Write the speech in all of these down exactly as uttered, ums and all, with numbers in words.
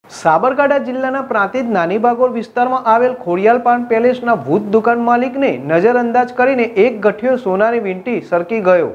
સાબરકાંઠા જિલ્લાના પ્રાંતિજ નાની ભાગોળ વિસ્તારમાં આવેલ ખોડિયાર પાન પેલેસના ભૂત દુકાન માલિકને નજરઅંદાજ કરીને એક ગઠિયો સોનાની વીંટી સરકી ગયો।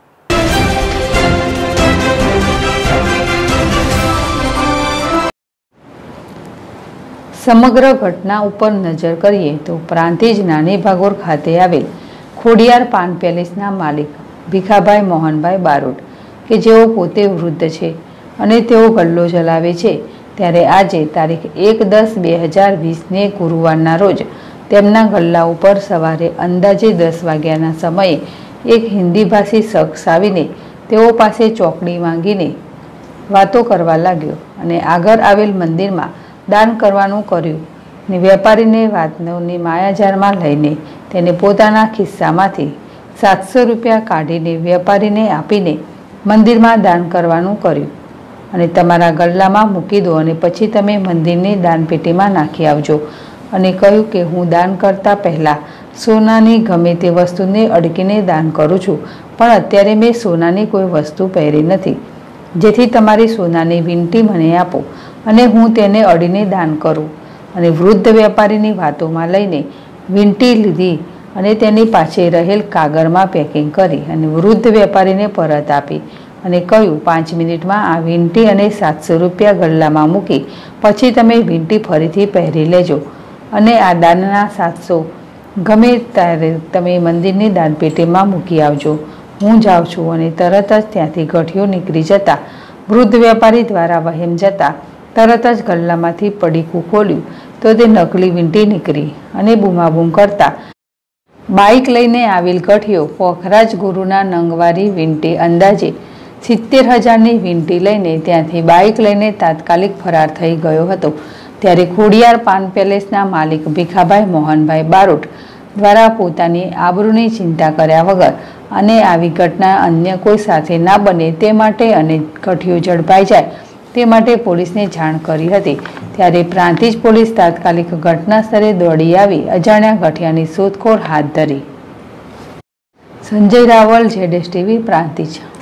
સમગ્ર ઘટના ઉપર નજર કરીએ તો પ્રાંતિજ નાની ભાગોળ ખાતે આવેલ ખોડિયાર પાન પેલેસના માલિક ભીખાભાઈ મોહનભાઈ બારોટ કે જેઓ પોતે વૃદ્ધ છે અને તેઓ ગલ્લો ચલાવે છે, ત્યારે આજે તારીખ એક દસ બે હજાર વીસને ગુરુવારના રોજ તેમના ગલ્લા ઉપર સવારે અંદાજે દસ વાગ્યાના સમયે એક હિન્દી ભાષી શખ્સ આવીને તેઓ પાસે ચોકડી માંગીને વાતો કરવા લાગ્યો અને આગળ આવેલ મંદિરમાં દાન કરવાનું કર્યું અને વેપારીને વાતની માયાજાળમાં લઈને તેને પોતાના ખિસ્સામાંથી સાતસો રૂપિયા કાઢીને વેપારીને આપીને મંદિરમાં દાન કરવાનું કર્યું અને તમારા ગલ્લામાં મૂકી દો અને પછી તમે મંદિરની દાનપેટીમાં નાખી આવજો અને કહ્યું કે હું દાન કરતા પહેલાં સોનાની ગમે તે વસ્તુને અડકીને દાન કરું છું, પણ અત્યારે મેં સોનાની કોઈ વસ્તુ પહેરી નથી, જેથી તમારી સોનાની વીંટી મને આપો અને હું તેને અડીને દાન કરું। અને વૃદ્ધ વેપારીની વાતોમાં લઈને વીંટી લીધી અને તેની પાછળ રહેલ કાગળમાં પેકિંગ કરી અને વૃદ્ધ વેપારીને પરત આપી અને કહ્યું પાંચ મિનિટમાં આ વીંટી અને સાતસો રૂપિયા ગલ્લામાં મૂકી પછી તમે વીંટી ફરીથી પહેરી લેજો અને આ દાનના સાતસો ગમે ત્યારે તમે મંદિરની દાનપેટીમાં મૂકી આવજો, હું જાઉં છું। અને તરત જ ત્યાંથી ગઠિયો નીકળી જતા વૃદ્ધ વેપારી દ્વારા વહેમ જતા તરત જ ગલ્લામાંથી પડીકું ખોલ્યું તો તે નકલી વીંટી નીકળી અને બૂમાબૂમ કરતા બાઇક લઈને આવેલ ગઠિયો પોખરાજ ગુરુના નંગવારી વીંટી અંદાજે સિત્તેર હજારની વીંટી લઈને ત્યાંથી બાઇક લઈને તાત્કાલિક ફરાર થઈ ગયો હતો। ત્યારે ખોડિયાર પાન પેલેસના માલિક ભીખાભાઈ મોહનભાઈ બારોટ દ્વારા પોતાની આબરૂની ચિંતા કર્યા વગર અને આવી ઘટના અન્ય કોઈ સાથે ના બને તે માટે અને ગઠિયો ઝડપાઈ જાય તે માટે પોલીસને જાણ કરી હતી। ત્યારે પ્રાંતિજ પોલીસ તાત્કાલિક ઘટના સ્થળે દોડી આવી અજાણ્યા ગઠિયાની શોધખોળ હાથ ધરી। સંજય રાવલ, જેડેશ ટીવી, પ્રાંતિજ।